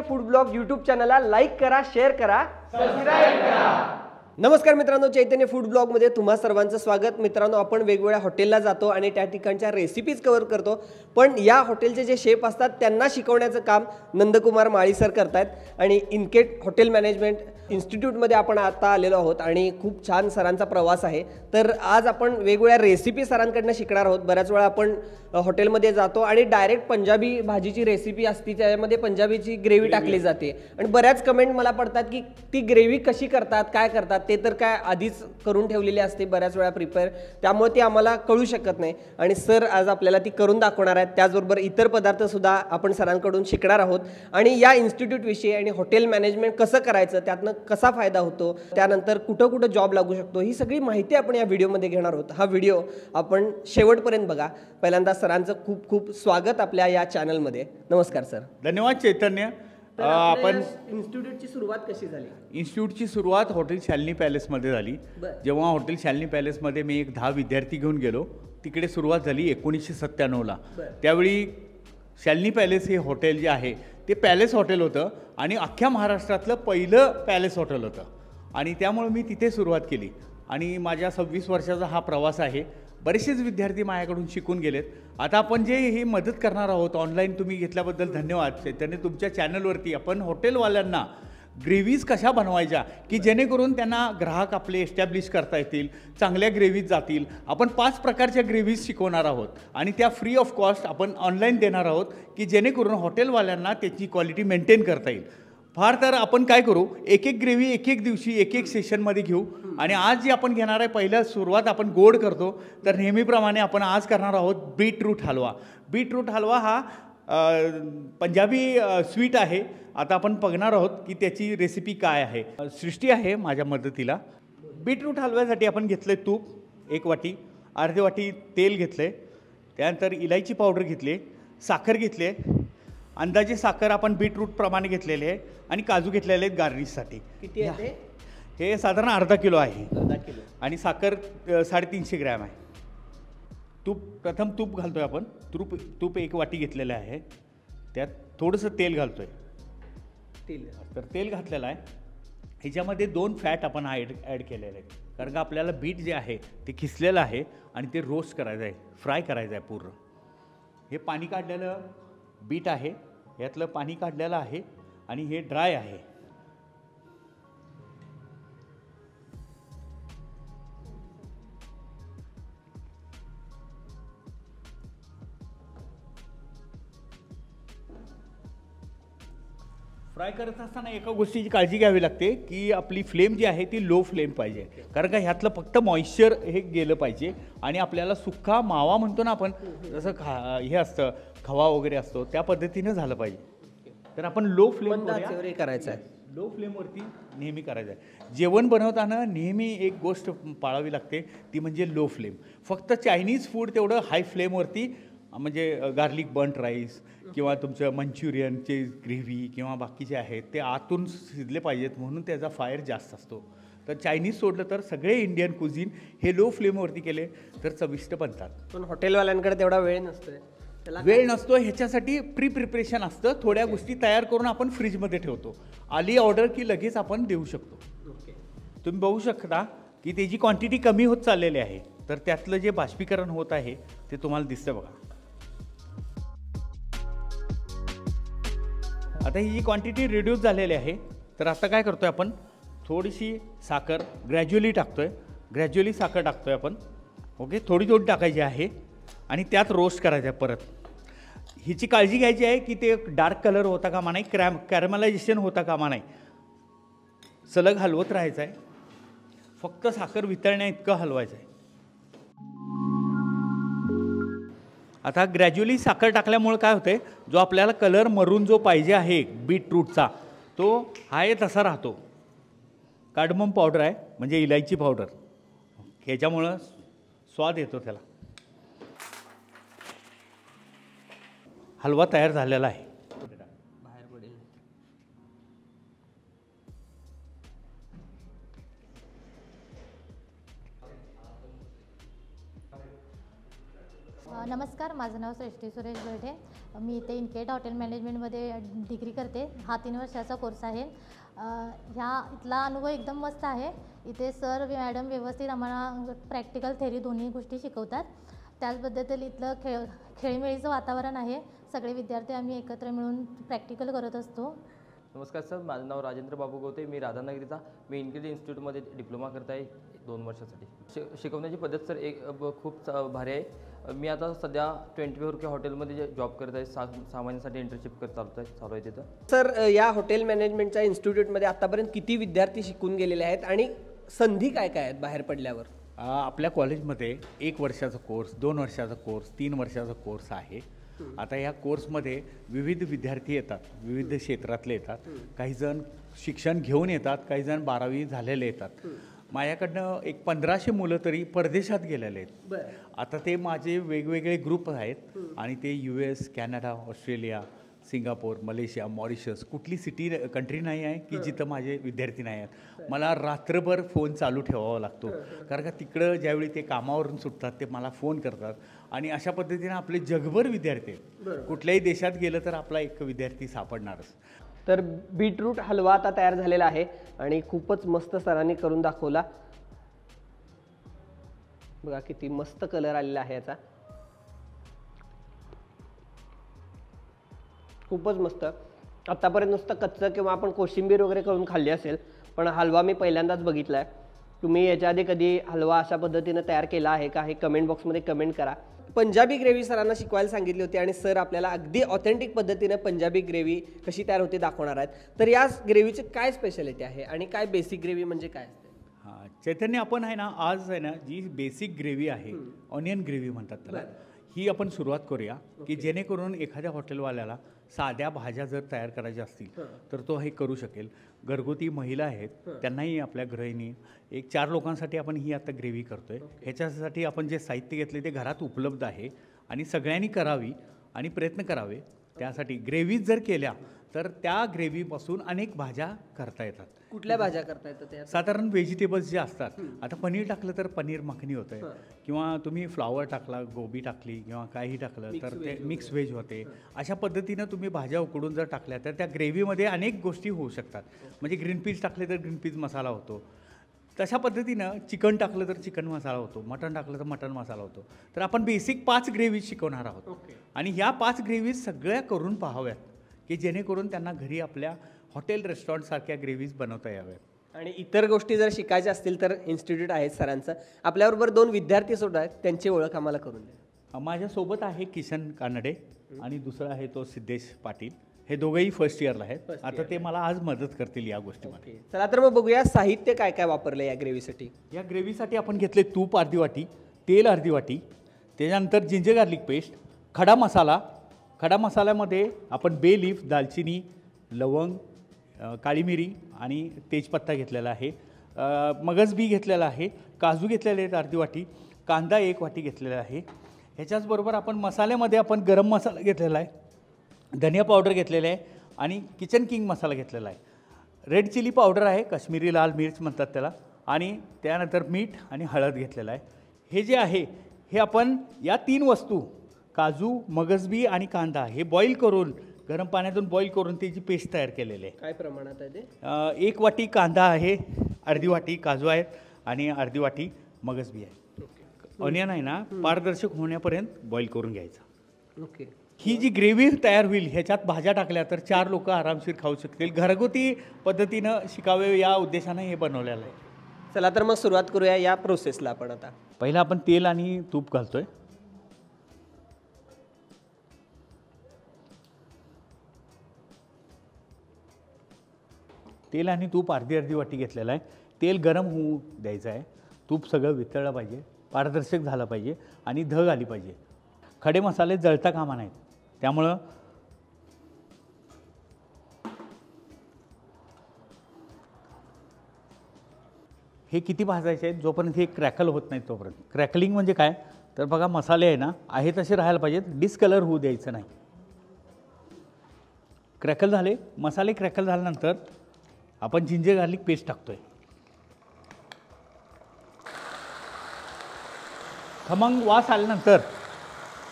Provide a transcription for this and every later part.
Food blog YouTube चॅनलला like करा, share करा, सबस्क्राइब करा। नमस्कार मित्रांनो, चैतन्य फूड ब्लॉग मध्ये तुम्हा सर्वांचं स्वागत। मित्रांनो, आपण वेगवेगळ्या हॉटेलला जातो आणि त्या ठिकाणच्या रेसिपीज कव्हर करतो, पण या हॉटेलचे जे शेफ असतात त्यांना शिकवण्याचं काम नंदकुमार माळी सर करतायत। आणि इनकेट हॉटेल मॅनेजमेंट इन्स्टिट्यूटमध्ये आपण आता आलेलो आहोत आणि खूप छान सरांचा प्रवास आहे। तर आज आपण वेगवेगळ्या रेसिपी सरांकडनं शिकणार आहोत। बऱ्याच वेळा आपण हॉटेलमध्ये जातो आणि डायरेक्ट पंजाबी भाजीची रेसिपी असते, त्यामध्ये पंजाबीची ग्रेव्ही टाकली जाते आणि बऱ्याच कमेंट मला पडतात की ती ग्रेव्ही कशी करतात, काय करतात, ते तर काय आधीच करून ठेवलेली असते बऱ्याच वेळा प्रिपेअर, त्यामुळे ती आम्हाला कळू शकत नाही। आणि सर आज आपल्याला ती करून दाखवणार आहेत। त्याचबरोबर इतर पदार्थ सुद्धा आपण सरांकडून शिकणार आहोत आणि या इन्स्टिट्यूटविषयी आणि हॉटेल मॅनेजमेंट कसं करायचं, त्यातनं कसा फायदा होतो, त्यानंतर कुठं कुठं जॉब लागू शकतो, ही सगळी माहिती आपण या व्हिडिओमध्ये घेणार आहोत। हा व्हिडिओ आपण शेवटपर्यंत बघा। पहिल्यांदा सरांचं खूप खूप स्वागत आपल्या या चॅनलमध्ये। नमस्कार सर। धन्यवाद चैतन्य। आपण इन्स्टिट्यूटची सुरुवात कशी झाली? इन्स्टिट्यूटची सुरुवात हॉटेल शालिनी पॅलेसमध्ये झाली। जेव्हा हॉटेल शालिनी पॅलेसमध्ये मी एक 10 विद्यार्थी घेऊन गेलो, तिकडे सुरुवात झाली 1997ला। त्यावेळी शालिनी पॅलेस हे हॉटेल जे आहे ते पॅलेस हॉटेल होतं आणि अख्ख्या महाराष्ट्रातलं पहिलं पॅलेस हॉटेल होतं आणि त्यामुळे मी तिथे सुरुवात केली आणि माझ्या 26 वर्षाचा हा प्रवास आहे। बरेचसेच विद्यार्थी माझ्याकडून शिकून गेलेत। आता आपण जे ही मदत करणार आहोत ऑनलाईन, तुम्ही घेतल्याबद्दल धन्यवाद चैतन्य। तुमच्या चॅनलवरती आपण हॉटेलवाल्यांना ग्रेव्हीज कशा बनवायच्या की जेणेकरून त्यांना ग्राहक आपले एस्टॅब्लिश करता येतील, चांगल्या ग्रेव्हीज जातील। आपण 5 प्रकारच्या ग्रेव्हीज शिकवणार आहोत आणि त्या फ्री ऑफ कॉस्ट आपण ऑनलाईन देणार आहोत की जेणेकरून हॉटेलवाल्यांना त्याची क्वालिटी मेंटेन करता येईल। फार तर आपण काय करू, एक एक ग्रेव्ही एक एक दिवशी एक एक सेशनमध्ये घेऊ आणि आज जे आपण घेणार आहे, पहिलं सुरुवात आपण गोड करतो, तर नेहमीप्रमाणे आपण आज करणार आहोत बीटरूट हलवा। बीटरूट हलवा हा पंजाबी स्वीट आहे। आता आपण बघणार आहोत की त्याची रेसिपी काय आहे। सृष्टी आहे माझ्या मदतीला। बीटरूट हलव्यासाठी आपण घेतलं आहे तूप 1 वाटी, अर्धी वाटी तेल घेतलं आहे, त्यानंतर इलायची पावडर घेतली, साखर घेतली आहे, अंदाजे साखर आपण बीटरूटप्रमाणे घेतलेले आहे आणि काजू घेतलेले आहेत गार्निशसाठी। किती आहे हे? साधारण अर्धा किलो आहे। अर्धा किलो आणि साखर 350 ग्रॅम आहे। प्रथम तूप घालतोय आपण। तूप 1 वाटी घेतलेलं आहे, त्यात थोडंसं तेल घालतोय। तर तेल घातलेलं आहे, ह्याच्यामध्ये 2 फॅट आपण ॲड केलेले आहेत, कारण का आपल्याला बीट जे आहे ते खिसलेलं आहे आणि ते रोस्ट करायचं आहे, फ्राय करायचं आहे पूर्ण। हे पाणी काढलेलं बीट आहे, यातलं पाणी काढलेलं आहे आणि हे ड्राय आहे। फ्राय करत असताना एका गोष्टीची काळजी घ्यावी लागते की आपली फ्लेम जी आहे ती लो फ्लेम पाहिजे, कारण का ह्यातलं फक्त मॉइश्चर हे गेलं पाहिजे आणि आपल्याला सुक्का मावा म्हणतो ना आपण, जसं हे असतं खवा वगैरे असतो त्या पद्धतीनं झालं पाहिजे। तर आपण लो फ्लेम करायचं आहे, लो फ्लेमवरती नेहमी करायचं आहे। जेवण बनवताना नेहमी एक गोष्ट पाळावी लागते, ती म्हणजे लो फ्लेम। फक्त चायनीज फूड तेवढं हाय फ्लेमवरती, म्हणजे गार्लिक बर्न्ट राईस किंवा तुमचं मंचुरियनचे ग्रेव्ही किंवा बाकीचे आहेत ते आतून शिजले पाहिजेत, म्हणून त्याचा फायर जास्त असतो। तर चायनीज सोडलं तर सगळे इंडियन कुझिन हे लो फ्लेमवरती केले तर चविष्ट बनतात। पण हॉटेलवाल्यांकडे तेवढा वेळ नसतो, वेळ नसतो, ह्याच्यासाठी प्रिपरेशन असतं। थोड्या गोष्टी तयार करून आपण फ्रीजमध्ये ठेवतो, आली ऑर्डर की लगेच आपण देऊ शकतो। तुम्ही बघू शकता की त्याची क्वांटिटी कमी होत चाललेली आहे, तर त्यातलं जे बाष्पीकरण होत आहे ते तुम्हाला दिसतं बघा। आता ही जी क्वांटिटी रिड्यूस झालेली आहे, तर आता काय करतोय आपण, थोडीशी साखर ग्रॅज्युअली टाकतोय, ग्रॅज्युअली साखर टाकतोय आपण। ओके, थोडी थोडी टाकायची आहे आणि त्यात रोस्ट करायचं आहे परत। हिची काळजी घ्यायची आहे की ते डार्क कलर होता कामा नाही, कॅरमलायझेशन होता कामा नाही, सलग हलवत राहायचं आहे, फक्त साखर वितळण्या इतकं हलवायचं आहे। आता ग्रॅज्युअली साखर टाकल्यामुळे काय होते, जो आपल्याला कलर मरून जो पाहिजे आहे बीटरूटचा तो आहे तसा राहतो। कार्डमम पावडर आहे, म्हणजे इलायची पावडर, ह्याच्यामुळं स्वाद येतो त्याला। हलवा तयार झालेला आहे। नमस्कार, माझं नाव सृष्टी सुरेश बैठे. मी इथे इनकेट हॉटेल मॅनेजमेंटमध्ये डिग्री करते. हा 3 वर्षाचा कोर्स आहे. इथला अनुभव एकदम मस्त आहे. इथे सर मॅडम व्यवस्थित आम्हाला प्रॅक्टिकल थेरी दोन्ही गोष्टी शिकवतात. त्याचबद्दल इथलं खेळीमेळीचं वातावरण आहे. सगळे विद्यार्थी आम्ही एकत्र मिळून प्रॅक्टिकल करत असतो. नमस्कार सर, माझं नाव राजेंद्र बाबू गोते. मी राधानगरीचा इनकेट इन्स्टिट्यूटमध्ये डिप्लोमा करत आहे 2 वर्षासाठी. शिकवण्याची पद्धत सर खूप भारी आहे. मी आता सध्या 24K हॉटेलमध्ये जॉब करत आहे. 6 महिन्यासाठी इंटर्नशिप चालू आहे तिथं. सर, या हॉटेल मॅनेजमेंटच्या इन्स्टिट्यूटमध्ये आतापर्यंत किती विद्यार्थी शिकून गेलेले आहेत आणि संधी काय काय आहेत बाहेर पडल्यावर? आपल्या कॉलेजमध्ये 1 वर्षाचा कोर्स, 2 वर्षाचा कोर्स, 3 वर्षाचा कोर्स आहे. आता या कोर्समध्ये विविध विद्यार्थी येतात, विविध क्षेत्रातले येतात. काही जण शिक्षण घेऊन येतात, काही जण 12वी झालेले येतात. माझ्याकडनं एक 1500 मुलं तरी परदेशात गेलेले आहेत. आता ते माझे वेगवेगळे ग्रुप आहेत आणि ते US, Canada, Australia, Singapore, Malaysia, Mauritius, कुठली कंट्री नाही आहे की जिथं माझे विद्यार्थी नाही आहेत. मला रात्रभर फोन चालू ठेवावा लागतो, कारण का तिकडं ज्यावेळी ते कामावरून सुटतात ते मला फोन करतात आणि अशा पद्धतीने आपले जगभर विद्यार्थी आहेत. कुठल्याही देशात गेलं तर आपला एक विद्यार्थी सापडणारच. तर बीटरूट हलवा आता तयार झालेला आहे आणि खूपच मस्त सरांनी करून दाखवला. बघा किती मस्त कलर आलेला आहे याचा, खूपच मस्त. आतापर्यंत नुसतं कच्चं किंवा आपण कोशिंबीर वगैरे करून खाल्ली असेल, पण हलवा मी पहिल्यांदाच बघितला आहे. तुम्ही याच्या आधी कधी हलवा अशा पद्धतीनं तयार केला आहे का हे कमेंट बॉक्समध्ये कमेंट करा. पंजाबी ग्रेव्ही सरांना शिकवायला सांगितली होती आणि सर आपल्याला अगदी ऑथेंटिक पद्धतीने पंजाबी ग्रेव्ही कशी तयार होते दाखवणार आहेत. तर या ग्रेव्हीची काय स्पेशालिटी आहे आणि काय बेसिक ग्रेव्ही म्हणजे काय असते? हां, चैतन्य, आपण आहे ना आज आहे ना जी बेसिक ग्रेव्ही आहे, ऑनियन ग्रेव्ही म्हणतात त्याला, ही आपण सुरुवात करूया की जेणेकरून एखाद्या हॉटेलवाल्याला साध्या भाज्या जर तयार करायच्या असतील तर तो हे करू शकेल. घरगुती महिला आहेत त्यांनाही आपल्या गृहिणी 4 लोकांसाठी आपण ही आता ग्रेव्ही करतोय. ह्याच्यासाठी आपण जे साहित्य घेतले ते घरात उपलब्ध आहे आणि सगळ्यांनी करावी आणि प्रयत्न करावे. त्यासाठी ग्रेव्ही जर केल्या तर त्या ग्रेव्हीपासून अनेक भाज्या करता येतात. कुठल्या भाज्या करता येतात? साधारण व्हेजिटेबल्स जे असतात. आता पनीर टाकलं तर पनीर मखनी होतं, किंवा तुम्ही फ्लॉवर टाकला, गोबी टाकली किंवा काही टाकलं तर ते मिक्स व्हेज होते. अशा पद्धतीनं तुम्ही भाज्या उकडून जर टाकल्या तर त्या ग्रेव्हीमध्ये अनेक गोष्टी होऊ शकतात. म्हणजे ग्रीन पीस टाकले तर ग्रीन पीस मसाला होतो. तशा पद्धतीनं चिकन टाकलं तर चिकन मसाला होतो, मटण टाकलं तर मटण मसाला होतो. तर आपण बेसिक 5 ग्रेव्हीज शिकवणार आहोत आणि ह्या 5 ग्रेव्हीज सगळ्या करून पाहाव्यात की जेणेकरून त्यांना घरी आपल्या हॉटेल रेस्टॉरंटसारख्या ग्रेव्हीज बनवता याव्यात. आणि इतर गोष्टी जर शिकायच्या असतील तर इन्स्टिट्यूट आहे सरांचं. आपल्याबरोबर 2 विद्यार्थी सुद्धा आहेत, त्यांची ओळख आम्हाला करून द्या. माझ्यासोबत आहे किशन कानडे आणि दुसरा आहे तो सिद्धेश पाटील. हे दोघंही फर्स्ट इयरला आहेत. आता ते मला आज मदत करतील या गोष्टीमध्ये. चला तर मग बघूया साहित्य काय काय वापरलं या ग्रेव्हीसाठी. या ग्रेव्हीसाठी आपण घेतले तूप अर्धी वाटी, तेल अर्धी वाटी, त्याच्यानंतर जिंजर गार्लिक पेस्ट, खडा मसाला. खडा मसाल्यामध्ये आपण बे लीफ, दालचिनी, लवंग, काळी मिरी आणि तेजपत्ता घेतलेला आहे. मगजबी घेतलेला आहे, काजू घेतलेले आहेत अर्धी वाटी, कांदा 1 वाटी घेतलेला आहे. ह्याच्याचबरोबर आपण मसाल्यामध्ये आपण गरम मसाला घेतलेला आहे, धनिया पावडर घेतलेला आहे आणि किचन किंग मसाला घेतलेला आहे. रेड चिली पावडर आहे, काश्मीरी लाल मिर्च म्हणतात त्याला, आणि त्यानंतर मीठ आणि हळद घेतलेला आहे. हे जे आहे हे आपण या 3 वस्तू काजू, मगजबी आणि कांदा हे बॉईल करून गरम पाण्यातून बॉईल करून त्याची पेस्ट तयार केलेली आहे. काय प्रमाणात आहे ते? 1 वाटी कांदा आहे, अर्धी वाटी काजू आहेत आणि अर्धी वाटी मगजबी आहे. ऑनियन आहे ना पारदर्शक होण्यापर्यंत बॉईल करून घ्यायचा. ओके. ही जी ग्रेव्ही तयार होईल ह्याच्यात भाज्या टाकल्या तर 4 लोक आरामशीर खाऊ शकतील. घरगुती पद्धतीनं शिकावे या उद्देशानं हे बनवलेलं आहे. चला तर मग सुरुवात करूया या प्रोसेसला. आपण आता पहिला आपण तेल आणि तूप घालतोय. तेल आणि तूप अर्धी वाटी घेतलेलं आहे. तेल गरम होऊ द्यायचं आहे. तूप सगळं वितळलं पाहिजे, पारदर्शक झालं पाहिजे आणि धग आली पाहिजे. खडे मसाले जळता कामा नाहीत. त्यामुळं हे किती भाजायचे आहेत जोपर्यंत हे क्रॅकल होत नाही तोपर्यंत. क्रॅकलिंग म्हणजे काय तर बघा, मसाले आहे ना आहे तसे राहायला पाहिजेत, डिस्कलर होऊ द्यायचं नाही. क्रॅकल झाले मसाले. क्रॅकल झाल्यानंतर आपण जिंजर गार्लिक पेस्ट टाकतोय. खमंग वास आल्यानंतर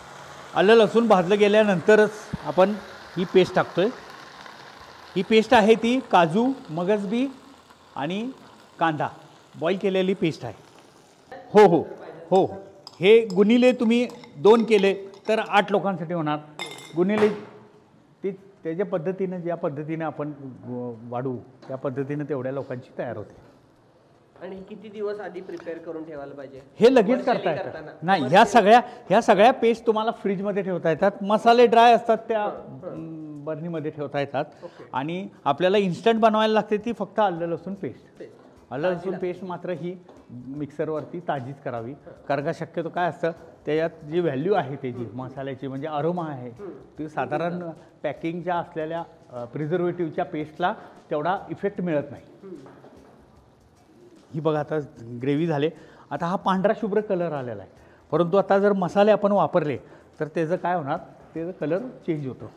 आलं लसूण भाजलं गेल्यानंतरच आपण ही पेस्ट टाकतोय. ही पेस्ट आहे ती काजू, मगजबी आणि कांदा बॉईल केलेली पेस्ट आहे. हो हो हो, हे गुणिले तुम्ही 2 केले तर 8 लोकांसाठी होणार. गुणिले ते त्याच्या पद्धतीनं, ज्या पद्धतीनं आपण वाढवू त्या पद्धतीनं तेवढ्या लोकांची तयार होते. आणि किती दिवस आधी प्रिपेअर करून ठेवायला पाहिजे? हे लगेच करता येतं नाही. ह्या सगळ्या पेस्ट तुम्हाला फ्रीजमध्ये ठेवता येतात. मसाले ड्राय असतात त्या बर्नीमध्ये ठेवता येतात. आणि आपल्याला इन्स्टंट बनवायला लागते ती फक्त आलं लसूण पेस्ट. आलं लसूण पेस्ट मात्र ही मिक्सरवरती ताजीच करावी. कारण का शक्यतो काय असतं त्याच्यात जी व्हॅल्यू आहे त्याची मसाल्याची म्हणजे अरोमा आहे ती साधारण पॅकिंगच्या असलेल्या प्रिझर्वेटिव्हच्या पेस्टला तेवढा इफेक्ट मिळत नाही. ही बघा आता ग्रेव्ही झाले. आता हा पांढरा शुभ्र कलर आलेला आहे. परंतु आता जर मसाले आपण वापरले तर त्याचं काय होणार, त्याचं कलर चेंज होतो.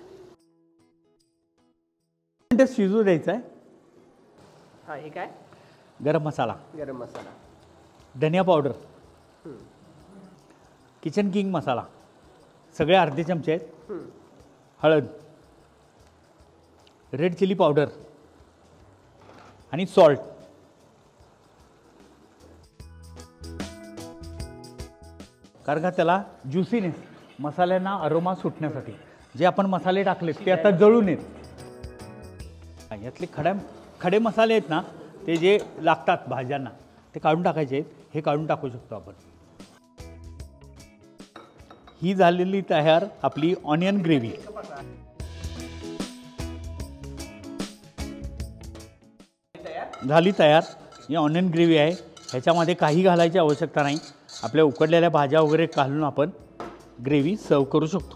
ते शिजू द्यायचं आहे. हा, हे काय? गरम मसाला, गरम मसाला, धनिया पावडर, किचन किंग मसाला सगळे अर्धे चमचे आहेत. हळद, रेड चिली पावडर आणि सॉल्ट. कारण का त्याला ज्युसीनेस, मसाल्यांना अरोमा सुटण्यासाठी जे आपण मसाले टाकले ते आता जळू नयेत. यातले खडे मसाले आहेत ना, ते जे लागतात भाज्यांना ते काढून टाकायचे आहेत. हे काढून टाकू शकतो आपण. ही झालेली तयार आपली ऑनियन ग्रेव्ही. झाली तयार. ही ऑनियन ग्रेव्ही आहे. ह्याच्यामध्ये काही घालायची आवश्यकता नाही. आपल्या उकडलेल्या भाज्या वगैरे घालून आपण ग्रेव्ही सर्व करू शकतो.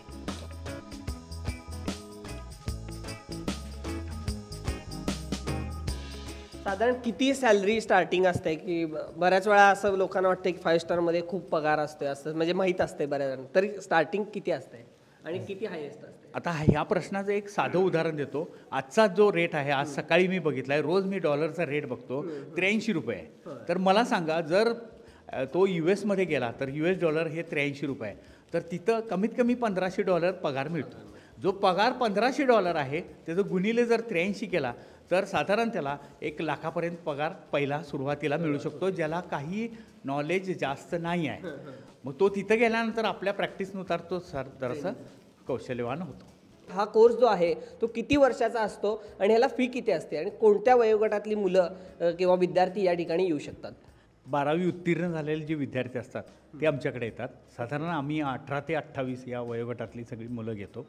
साधारण किती सॅलरी स्टार्टिंग असते? की बऱ्याच वेळा असं लोकांना वाटतं की 5 स्टारमध्ये खूप पगार असतोय असं, म्हणजे माहीत असते बऱ्याच जण. तरी स्टार्टिंग किती असते आणि किती हायेस्ट असते? आता ह्या प्रश्नाचं एक साधं उदाहरण देतो. आजचा जो रेट आहे, आज सकाळी मी बघितला आहे, रोज मी डॉलरचा रेट बघतो, 83 रुपये आहे. तर मला सांगा, जर तो US मध्ये गेला तर $US हे 83 रुपये आहे. तर तिथं कमीत कमी $1500 पगार मिळतो. जो पगार $1500 आहे त्याचं गुणिले जर 83 केला तर साधारण त्याला 1 लाखापर्यंत पगार पहिला सुरुवातीला मिळू शकतो, ज्याला काही नॉलेज जास्त नाही आहे. मग तो तिथं गेल्यानंतर आपल्या प्रॅक्टिसनुसार तो जरासं कौशल्यवान होतो. हा कोर्स जो आहे तो किती वर्षाचा असतो आणि ह्याला फी किती असते आणि कोणत्या वयोगटातली मुलं किंवा विद्यार्थी या ठिकाणी येऊ शकतात? 12वी उत्तीर्ण झालेले जे विद्यार्थी असतात ते आमच्याकडे येतात. साधारण आम्ही 18 ते 28 या वयोगटातली सगळी मुलं घेतो.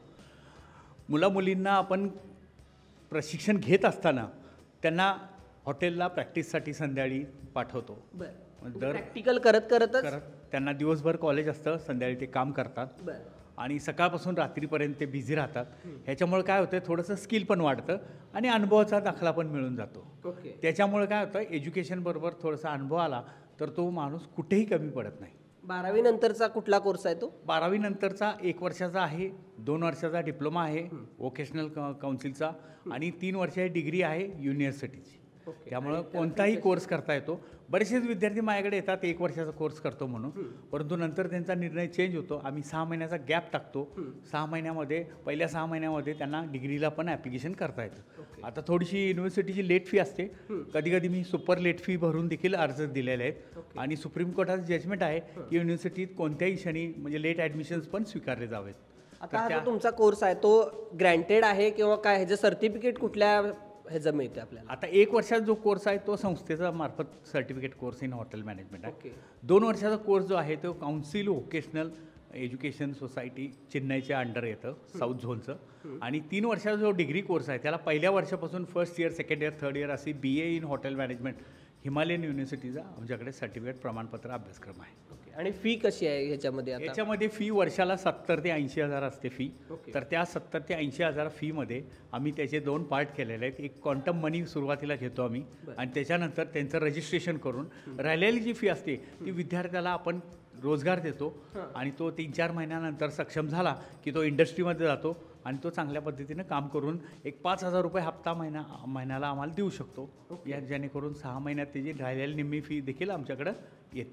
मुलींना आपण प्रशिक्षण घेत असताना त्यांना हॉटेलला प्रॅक्टिससाठी संध्याकाळी पाठवतो. दर प्रॅक्टिकल करत त्यांना दिवसभर कॉलेज असतं, संध्याकाळी ते काम करतात. बरं. आणि सकाळपासून रात्रीपर्यंत ते बिझी राहतात. ह्याच्यामुळे काय होतं, थोडंसं स्किल पण वाढतं आणि अनुभवाचा दाखला पण मिळून जातो. त्याच्यामुळे काय होतं, एज्युकेशनबरोबर थोडासा अनुभव आला तर तो माणूस कुठेही कमी पडत नाही. 12वी नंतरचा कुठला कोर्स आहे तो? 12वी नंतरचा 1 वर्षाचा आहे, 2 वर्षाचा डिप्लोमा आहे वोकेशनल काउन्सिलचा आणि 3 वर्षाची डिग्री आहे युनिव्हर्सिटीची. त्यामुळं कोणताही कोर्स करता येतो. बरेचसेच विद्यार्थी माझ्याकडे येतात 1 वर्षाचा कोर्स करतो म्हणून, परंतु नंतर त्यांचा निर्णय चेंज होतो. आम्ही 6 महिन्याचा गॅप टाकतो. 6 महिन्यामध्ये, पहिल्या 6 महिन्यामध्ये त्यांना डिग्रीला पण ॲप्लिकेशन करता येतं. आता थोडीशी युनिव्हर्सिटीची लेट फी असते. कधी कधी मी सुपर लेट फी भरून देखील अर्ज दिलेले आहेत. आणि सुप्रीम कोर्टाचं जजमेंट आहे की युनिव्हर्सिटीत कोणत्याही क्षणी म्हणजे लेट ॲडमिशन्स पण स्वीकारले जावेत. आता हा जो तुमचा कोर्स आहे तो ग्रँटेड आहे किंवा काय, ह्याचं सर्टिफिकेट कुठल्या ह्याचं मिळते आपल्याला? आता 1 वर्षाचा जो कोर्स आहे तो संस्थेचा मार्फत certificate course in hotel management आहे. 2 वर्षाचा कोर्स जो आहे तो काउन्सिल व्होकेशनल एज्युकेशन सोसायटी चेन्नईच्या अंडर येतं, साऊथ झोनचं. आणि 3 वर्षाचा जो डिग्री कोर्स आहे त्याला पहिल्या वर्षापासून first year, second year, third year अशी BA in hotel management Himalayan युनिव्हर्सिटीचा आमच्याकडे सर्टिफिकेट प्रमाणपत्र अभ्यासक्रम आहे. आणि फी कशी आहे ह्याच्यामध्ये? याच्यामध्ये फी वर्षाला 70 ते 80 हजार असते फी. तर त्या 70 ते 80 हजार फीमध्ये आम्ही त्याचे 2 पार्ट केलेले आहेत. एक क्वांटम मनी सुरुवातीला घेतो आम्ही आणि त्याच्यानंतर त्यांचं रजिस्ट्रेशन करून राहिलेली जी फी असते ती विद्यार्थ्याला आपण रोजगार देतो आणि तो 3-4 महिन्यानंतर सक्षम झाला की तो इंडस्ट्रीमध्ये जातो आणि तो चांगल्या पद्धतीनं काम करून एक 5,000 रुपये हप्ता महिन्याला आम्हाला देऊ शकतो. या जेणेकरून 6 महिन्यात त्याची राहिलेली निम्मी फी देखील आमच्याकडं येते.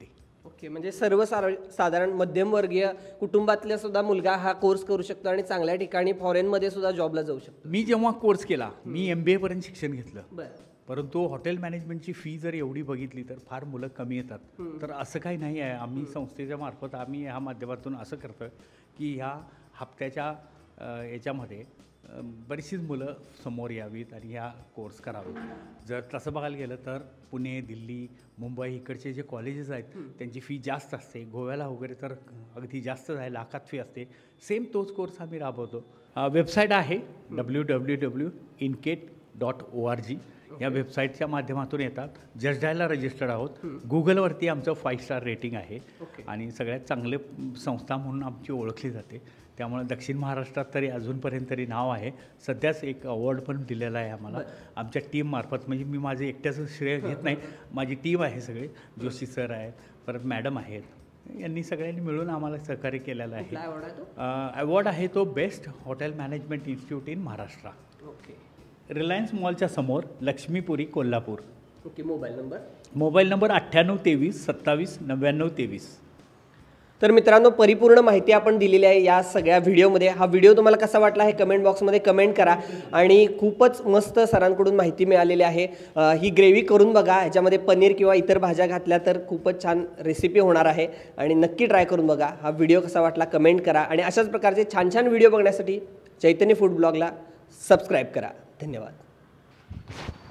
ओके, म्हणजे साधारण मध्यमवर्गीय कुटुंबातल्या सुद्धा मुलगा हा कोर्स करू शकतो आणि चांगल्या ठिकाणी फॉरेनमध्ये सुद्धा जॉबला जाऊ शकतो. मी जेव्हा कोर्स केला मी MBA पर्यंत शिक्षण घेतलं, बरं. परंतु हॉटेल मॅनेजमेंटची फी जर एवढी बघितली तर फार मुलं कमी येतात. तर असं काही नाही आहे. आम्ही संस्थेच्या मार्फत आम्ही ह्या माध्यमातून असं करतो की ह्या हप्त्याच्या याच्यामध्ये बरीचशीच मुलं समोर यावीत आणि ह्या कोर्स करावेत. जर तसं बघायला गेलं तर पुणे, दिल्ली, मुंबई इकडचे जे कॉलेजेस आहेत त्यांची फी जास्त असते. गोव्याला वगैरे तर अगदी जास्त आहे, लाखात फी असते. सेम तोच कोर्स आम्ही राबवतो. वेबसाईट आहे www.incate.org. या वेबसाईटच्या माध्यमातून येतात. जस्ट डायलला रजिस्टर्ड आहोत. गुगलवरती आमचं 5 स्टार रेटिंग आहे आणि सगळ्यात चांगले संस्था म्हणून आमची ओळखली जाते. त्यामुळे दक्षिण महाराष्ट्रात तरी अजूनपर्यंत तरी नाव आहे. सध्याच एक अवॉर्ड पण दिलेला आहे आम्हाला आमच्या टीममार्फत. म्हणजे मी माझं एकट्याचं श्रेय घेत नाही, माझी टीम आहे सगळे. जोशी सर आहेत, परत मॅडम आहेत, यांनी सगळ्यांनी मिळून आम्हाला सहकार्य केलेलं आहे. अवॉर्ड आहे तो best hotel management institute in Maharashtra. Okay. Reliance मॉलच्या समोर, Laxmipuri, Kolhapur. Okay. Mobile number 9823 27 99 23. तर मित्रांनो, परिपूर्ण माहिती आपण दिलेली आहे या सगळ्या व्हिडिओमध्ये. हा व्हिडिओ तुम्हाला कसा वाटला हे कमेंट बॉक्समध्ये कमेंट करा. आणि खूपच मस्त सरांकडून माहिती मिळालेली आहे. ही ग्रेव्ही करून बघा, ह्याच्यामध्ये पनीर किंवा इतर भाज्या घातल्या तर खूपच छान रेसिपी होणार आहे आणि नक्की ट्राय करून बघा. हा व्हिडिओ कसा वाटला कमेंट करा आणि अशाच प्रकारचे छान छान व्हिडिओ बघण्यासाठी चैतन्य फूड ब्लॉगला सबस्क्राईब करा. धन्यवाद.